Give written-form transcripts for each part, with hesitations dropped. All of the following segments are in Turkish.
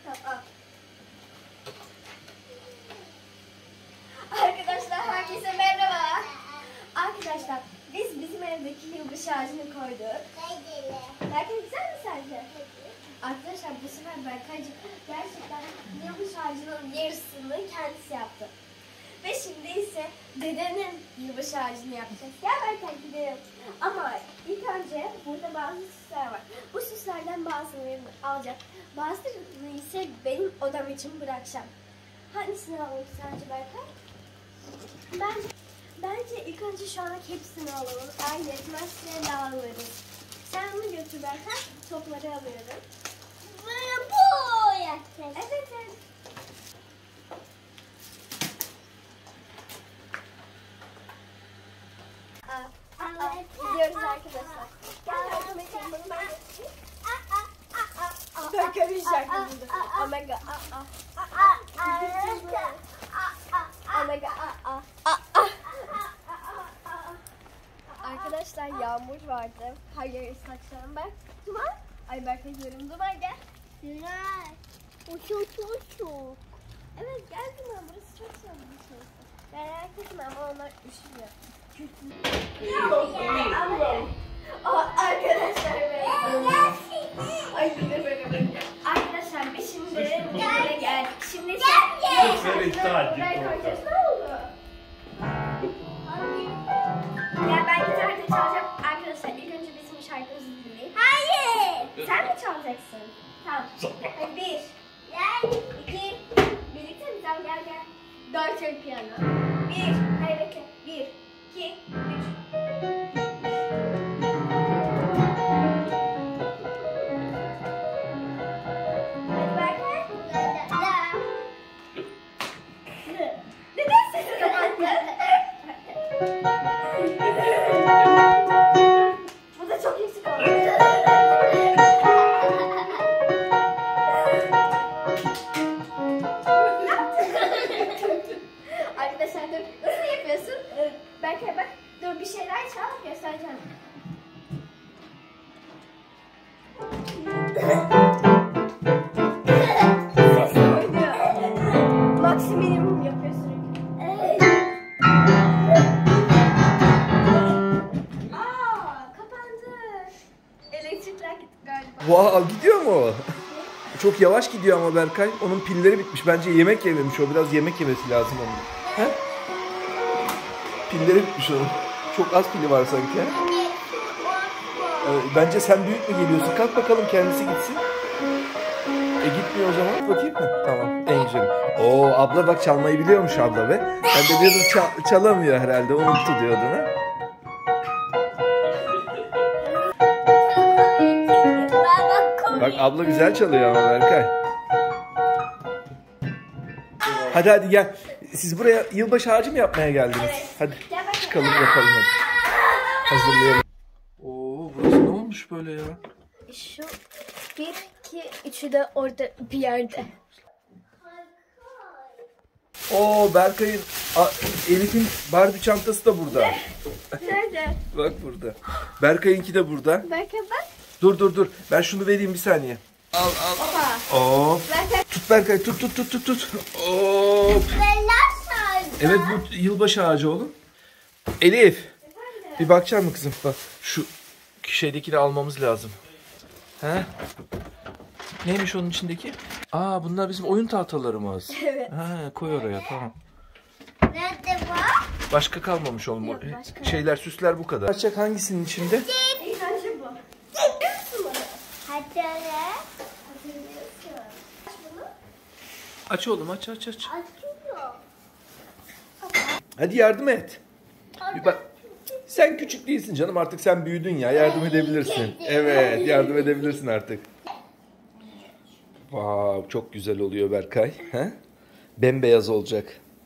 Arkadaşlar herkese merhaba. Arkadaşlar biz bizim evdeki yılbaşı ağacını koyduk. Berkay güzel mi sence? Arkadaşlar bu sefer Berkaycığım gerçekten yılbaşı ağacının yarısını kendisi yaptı. Ve şimdi ise dedenin yılbaşı ağacını yapacağız. Gel Berkay gidelim. Ama ilk önce burada bazı süsler var. Bu süslerden bazılarını alacağım. Bazılarını ise benim odam için bırakacağım. Hangisini alalım sence Berkay? Bence ilk önce şu an hepsini alalım. Eğer yetmezse daha alırız. Sen onu götür Berkay. Topları alıyorum. Böyle bu yapacağız. Evet evet. Gidiyoruz arkadaşlar. Gel yardım edeyim bunu ben götüreyim. Berkay bir şarkı buldu. Omega Omega Arkadaşlar yağmur vardı. Hayır saçlarım bak. Duman. Ay Berkay diyorum Duman gel. Güzel. Çok. Evet gel Duman burası çok soğuk bir şey. Merak etme ama onlar üşüyor. Arkadaşlar Arkadaşlar biz şimdi buraya geldik. Şimdi buraya koyacağız. Ne oldu? Ya ben gitarda çalacağım. Arkadaşlar ilk önce bizim şarkımızı dinleyin. Hayır. Sen mi çalacaksın? Tamam. Hadi 1, 2, birlikte mi? Tamam gel. 4 el piyano. 1, hayır bekle. 1, 2, 3. Neden sesi kapattın? Bu da çok yüksek oldu. Arkadaşlar dur. Nasıl yapıyorsun? Berkay bak. Dur bir şeyler çal göstereceğim. Maksimum yapıyor sürekli. Kapandı. Elektrikler gitti galiba. Wow, gidiyor mu o? Çok yavaş gidiyor ama Berkay. Onun pilleri bitmiş. Bence yemek yememiş o. Biraz yemek yemesi lazım onun. He? Pilleri bitmiş onun. Çok az pili var sanki. Bence sen büyük mü geliyorsun? Kalk bakalım kendisi gitsin. Gitmiyor o zaman. Bakayım. Tamam. En güzeli. Oo abla bak çalmayı biliyormuş abla be. Ben de diyordum çalamıyor herhalde. Unuttu diyordun ha. Bak abla güzel çalıyor ama Berkay. Hadi gel. Siz buraya yılbaşı ağacı mı yapmaya geldiniz? Evet. Hadi çıkalım yapalım hadi. Hazırlayalım. Oo burası ne olmuş böyle ya? Şu 1, 2, 3'ü de orada bir yerde. Oo Berkay'ın, Elif'in Barbie çantası da burada. Nerede? Bak burada. Berkay'ınki de burada. Berkay bak. Dur. Ben şunu vereyim bir saniye. Al. Hop. Tut Berkay tut. Hop. Evet bu yılbaşı ağacı oğlum. Elif. Bir bakacak mısın kızım? Bak şu şeydekini almamız lazım. He? Neymiş onun içindeki? Bunlar bizim oyun tahtalarımız. Evet. Koy oraya tamam. Nerede var? Başka kalmamış oğlum. Yok, başka. Şeyler süsler bu kadar. Açacak hangisinin içinde? İlk önce bu. Hadi. Aç oğlum aç. Açıyor. Hadi yardım et. Bir bak. Sen küçük değilsin canım artık sen büyüdün ya yardım edebilirsin. Evet yardım edebilirsin artık. Wow, çok güzel oluyor Berkay. He? Bembeyaz olacak.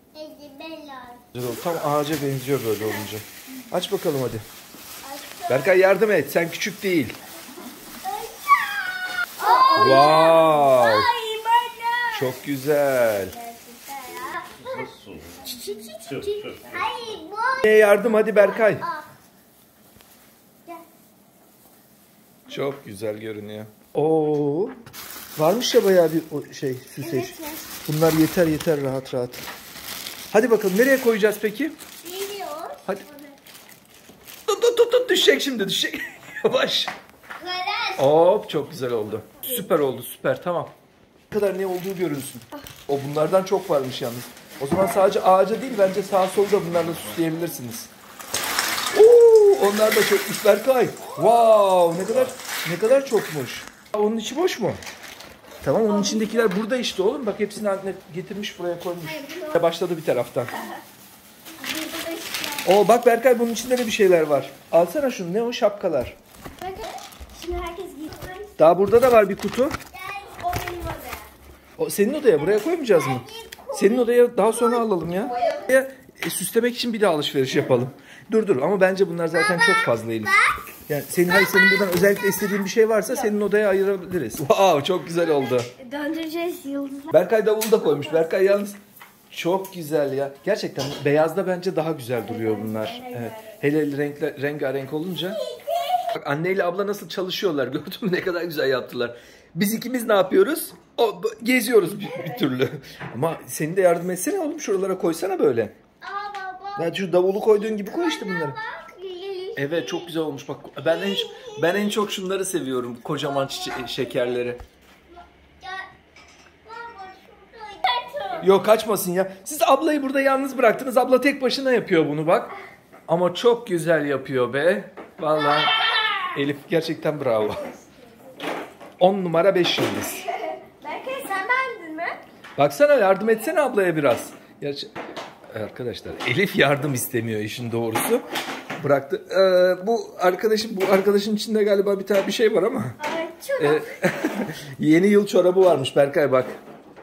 Tam ağaca benziyor böyle olunca. Aç bakalım hadi. Berkay yardım et sen küçük değil. Wow. Çok güzel. Hayır bu. Yardım hadi Berkay. Çok güzel görünüyor. Oo. Varmış ya bayağı bir o şey süseç. Evet, var. Bunlar yeter rahat rahat. Hadi bakalım nereye koyacağız peki? Biliyor. Hadi. Tut düşecek şimdi düşecek. Yavaş. Karar. Hop çok güzel oldu. Süper oldu süper tamam. Ne kadar ne olduğu görünsün. O bunlardan çok varmış yalnız. O zaman sadece ağaca değil bence sağa solda bunlarla süsleyebilirsiniz. Oo, onlar da çökmüş Berkay. Wow ne kadar çokmuş. Onun içi boş mu? Tamam onun içindekiler burada işte oğlum. Bak hepsini anne getirmiş buraya koymuş. Başladı bir taraftan. Oo bak Berkay bunun içinde de bir şeyler var. Alsana şunu ne o şapkalar. Bakın şimdi herkes giyiyor. Daha burada da var bir kutu. O benim odaya. O senin odaya buraya koymayacağız mı? Senin odaya daha sonra alalım ya. Süslemek için bir de alışveriş yapalım. Dur ama bence bunlar zaten çok fazla Elif. Yani senin buradan özellikle istediğin bir şey varsa senin odaya ayırabiliriz. Wow çok güzel oldu. Döndüreceğiz yıldızlar. Berkay davul da koymuş. Berkay yalnız çok güzel ya. Gerçekten beyazda bence daha güzel duruyor bunlar. Evet. Hele rengarenk olunca. Bak anneyle abla nasıl çalışıyorlar. Gördün mü ne kadar güzel yaptılar. Biz ikimiz ne yapıyoruz? Geziyoruz bir türlü. Ama senin de yardım etsene oğlum. Şuralara koysana böyle. Aa baba. Ya şu davulu koyduğun gibi koy işte bunları. Bak. Evet çok güzel olmuş bak. Ben en çok şunları seviyorum. Kocaman şekerleri. Baba şurada. Yok kaçmasın ya. Siz ablayı burada yalnız bıraktınız. Abla tek başına yapıyor bunu bak. Ama çok güzel yapıyor be. Vallahi Elif gerçekten bravo. 10 numara 5 yıldız. Berkay sen beğendin mi? Baksana yardım etsene ablaya biraz. Arkadaşlar Elif yardım istemiyor işin doğrusu. Bıraktı. Bu arkadaşın içinde galiba bir şey var ama. Evet çorap. Yeni yıl çorabı varmış Berkay bak.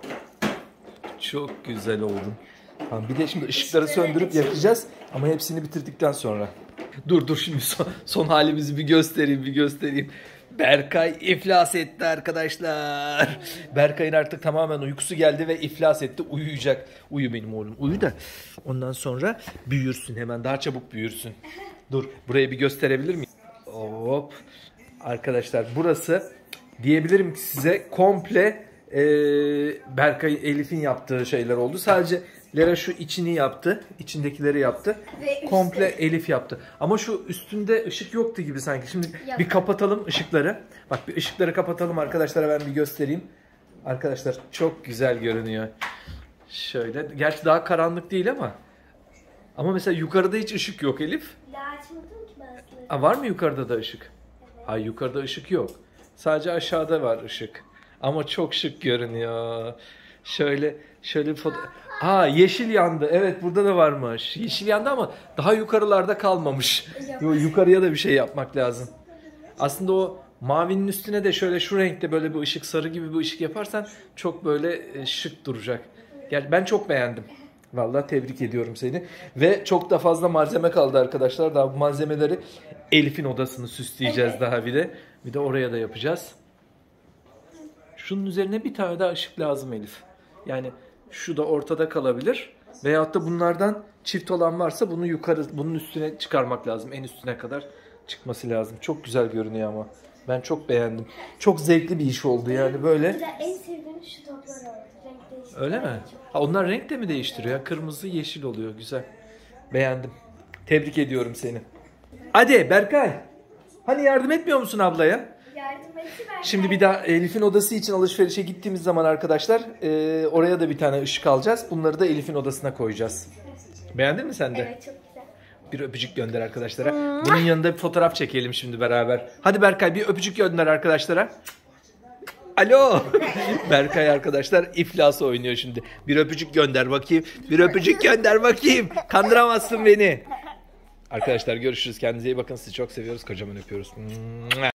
Çok güzel oldu. Tamam, bir de şimdi ışıkları söndürüp yakacağız ama hepsini bitirdikten sonra. Dur şimdi son halimizi bir göstereyim. Berkay iflas etti arkadaşlar. Berkay'ın artık tamamen uykusu geldi ve iflas etti. Uyuyacak. Uyu benim oğlum. Uyu da ondan sonra büyürsün. Hemen daha çabuk büyürsün. Dur burayı bir gösterebilir miyim? Hop. Arkadaşlar burası diyebilirim ki size komple Berkay Elif'in yaptığı şeyler oldu. Sadece Lera şu içini yaptı. İçindekileri yaptı. Komple Elif yaptı. Ama şu üstünde ışık yoktu gibi sanki. Şimdi bir kapatalım ışıkları. Bak bir ışıkları kapatalım arkadaşlara ben bir göstereyim. Arkadaşlar çok güzel görünüyor. Şöyle. Gerçi daha karanlık değil ama. Ama mesela yukarıda hiç ışık yok Elif. Daha açmadım ki ben. Aa, var mı yukarıda da ışık? Evet. Hayır yukarıda ışık yok. Sadece aşağıda var ışık. Ama çok şık görünüyor. Şöyle bir foto... Yeşil yandı. Evet burada da varmış. Yeşil yandı ama daha yukarılarda kalmamış. Yukarıya da bir şey yapmak lazım. Aslında o mavinin üstüne de şöyle şu renkte böyle bir ışık, sarı gibi bir ışık yaparsan çok böyle şık duracak. Yani ben çok beğendim. Vallahi tebrik ediyorum seni. Ve çok da fazla malzeme kaldı arkadaşlar. Daha bu malzemeleri Elif'in odasını süsleyeceğiz daha bir de. Bir de oraya da yapacağız. Şunun üzerine bir tane daha ışık lazım Elif. Yani şu da ortada kalabilir. Veyahut da bunlardan çift olan varsa bunun üstüne çıkarmak lazım. En üstüne kadar çıkması lazım. Çok güzel görünüyor ama. Ben çok beğendim. Çok zevkli bir iş oldu yani böyle. Bir de en sevdiğim şu toplar oldu. Renk değiştiriyor. Öyle mi? Onlar renk de mi değiştiriyor? Kırmızı yeşil oluyor. Güzel. Beğendim. Tebrik ediyorum seni. Hadi Berkay. Hani yardım etmiyor musun ablaya? Yardım etsin Berkay. Şimdi bir daha Elif'in odası için alışverişe gittiğimiz zaman arkadaşlar oraya da bir tane ışık alacağız. Bunları da Elif'in odasına koyacağız. Beğendin mi sen de? Evet çok güzel. Bir öpücük gönder arkadaşlara. Bunun yanında bir fotoğraf çekelim şimdi beraber. Hadi Berkay bir öpücük gönder arkadaşlara. Alo. Berkay arkadaşlar iflası oynuyor şimdi. Bir öpücük gönder bakayım. Bir öpücük gönder bakayım. Kandıramazsın beni. Arkadaşlar görüşürüz. Kendinize iyi bakın. Sizi çok seviyoruz. Kocaman öpüyoruz.